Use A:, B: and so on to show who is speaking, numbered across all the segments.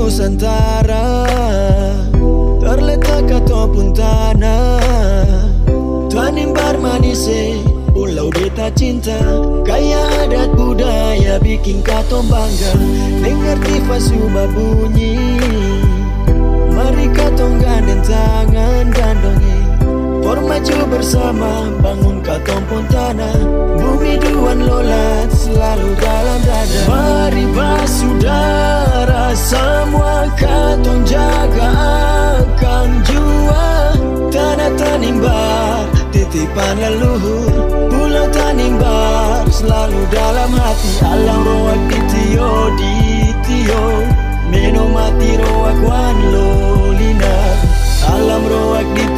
A: Nusantara terletak ataupun tanah Tanimbar manise pulau beta cinta, kaya adat budaya bikin katong bangga. Dengar tifa suba bunyi, mari katong gandeng tangan gandongi, por maju bersama bangun katong pun tanah. Bumi duan lolat selalu dalam dada. Mari basudara semua katong jaga akan jua tanah Tanimbar, titipan leluhur Pulau Tanimbar selalu dalam hati. Alang roak di tio meno mati roak wan lolina. Alam roak di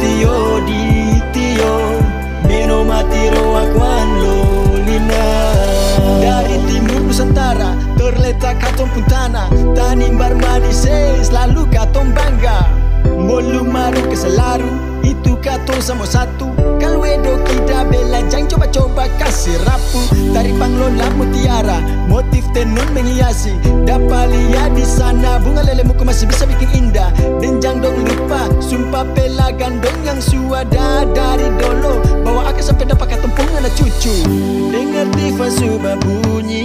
A: tio meno mati roak wan lolina. Dari timur Nusantara terletak katong pun tanah Tanimbar manise selalu katong bangga. Molu maru ke selaru itu katong sama satu. Kalwedo kita bela jang coba-coba kasih rapu. Dari Panglola mutiara motif tenun menghiasi. Dapat lihat di sana bunga lele muka masih bisa bikin indah. Dan jang dong lupa sumpah pela gandong yang suada dari dolo. Bawa aku sampai dapat katempung anak cucu. Dengar tifa suba bunyi,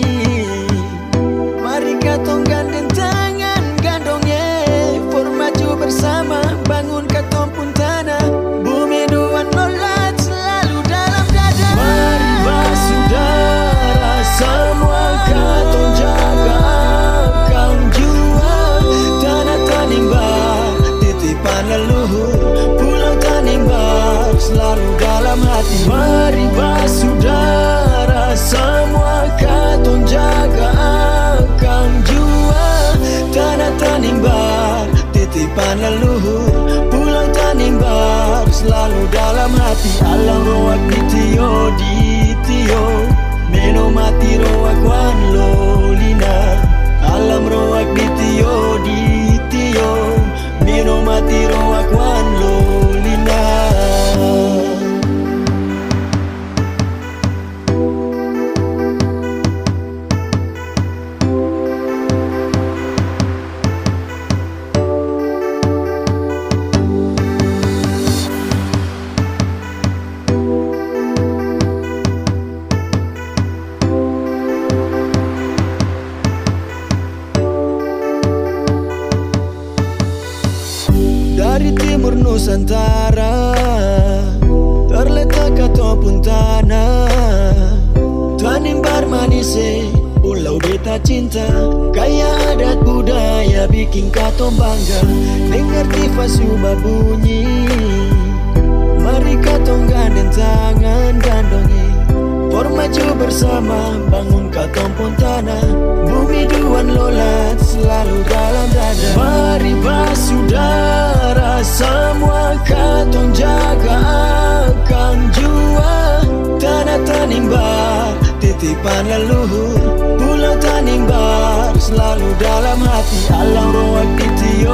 A: mari katong gandeng tangan gandongnya, for maju bersama bangun katong pun tanah. Bumi duan lolat selalu dalam dada. Mari basudara semua katong jaga akan jua tanah Tanimbar, titipan leluhur Pulau Tanimbar selalu dalam hati. Mari basudara semua katong jaga akan jua tanah Tanimbar, titipan leluhur Pulau Tanimbar selalu dalam hati. Alang roak di tio meno mati roak wan lolina. Alam roak di tio meno mati roak wan lolina. Dari timur Nusantara terletak ataupun tanah Tanimbar manise pulau beta cinta, kaya adat budaya bikin katong bangga. Dengar tifa suba bunyi, mari katong gandeng tangan gandongi, por maju bersama bangun katong pun tanah. Bumi duan lolat selalu dalam dada. Mari basudara semua katong jaga akan jua tanah Tanimbar, titipan leluhur Pulau Tanimbar selalu dalam hati. Alang roak di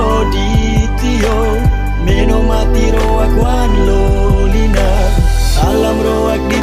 A: tio meno mati roak wan lolina. Alam roak di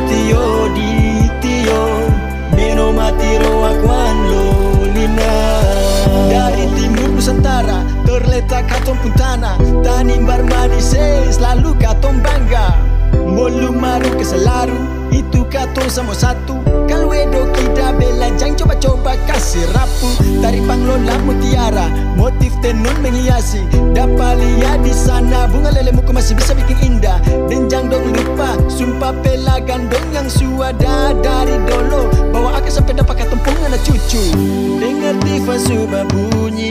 A: tio meno mati roak wan lolina. Dari timur Nusantara terletak katong pun tanah Tanimbar manise selalu katong bangga. Molu maru ke selaru itu katong sama satu. Kalwedo kita bela jang coba-coba kasih rapu. Dari Panglola mutiara motif tenun menghiasi. Dapat lihat di sana bunga lele muka masih bisa bikin indah. Dan jang dong lupa sumpah pela gandong yang suada dari dolo. Bawa aku sampai dapat katempung anak cucu. Dengar tifa suba bunyi,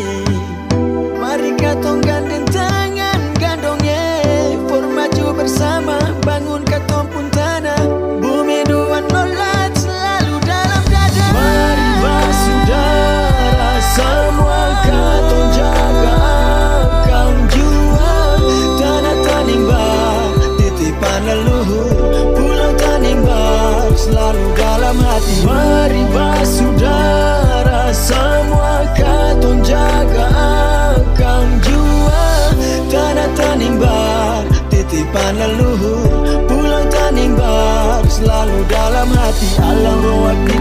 A: mari katong gandeng tangan gandongnya, for maju bersama bangun katong pun tanah. Bumi duan lolat selalu dalam dada. Mari basudara semua katong jaga akan jua tanah Tanimbar, titipan leluhur Pulau Tanimbar selalu dalam hati. Mari basudara semua katong jaga akan jua tanah Tanimbar, titipan leluhur Pulau Tanimbar selalu dalam hati. Alang roak di